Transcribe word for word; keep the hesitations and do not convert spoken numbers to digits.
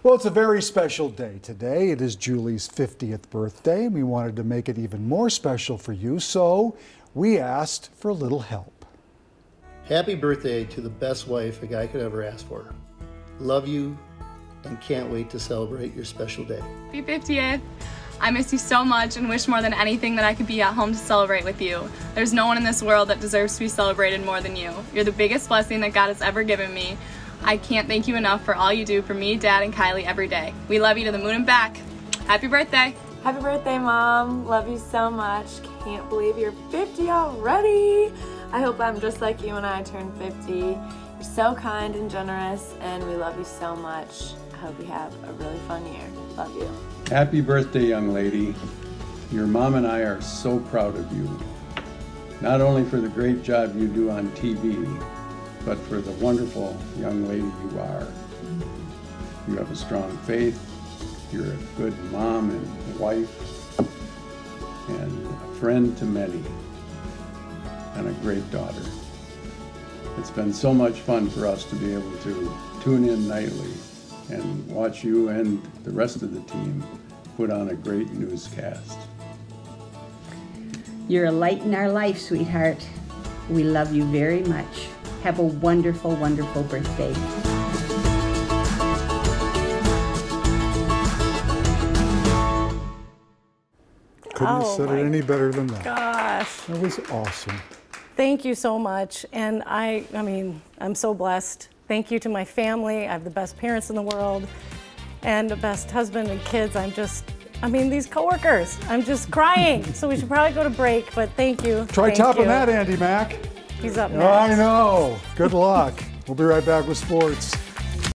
Well, it's a very special day today. It is Julie's fiftieth birthday, and we wanted to make it even more special for you, so we asked for a little help. Happy birthday to the best wife a guy could ever ask for. Love you and can't wait to celebrate your special day. Happy fiftieth. I miss you so much and wish more than anything that I could be at home to celebrate with you. There's no one in this world that deserves to be celebrated more than you. You're the biggest blessing that God has ever given me. I can't thank you enough for all you do for me, Dad, and Kylie every day. We love you to the moon and back. Happy birthday. Happy birthday, Mom. Love you so much. Can't believe you're fifty already. I hope I'm just like you when I turn fifty. You're so kind and generous, and we love you so much. I hope you have a really fun year. Love you. Happy birthday, young lady. Your mom and I are so proud of you. Not only for the great job you do on T V, but for the wonderful young lady you are. You have a strong faith, you're a good mom and wife, and a friend to many, and a great daughter. It's been so much fun for us to be able to tune in nightly and watch you and the rest of the team put on a great newscast. You're a light in our life, sweetheart. We love you very much. Have a wonderful, wonderful birthday. Couldn't have Oh said my it any better than that. Gosh, That was awesome. thank you so much. And I, I mean, I'm so blessed. Thank you to my family. I have the best parents in the world and the best husband and kids. I'm just, I mean, these coworkers, I'm just crying. So we should probably go to break, but thank you. Try Thank topping you. that, Andy Mack. He's up next. I know. Good luck. We'll be right back with sports.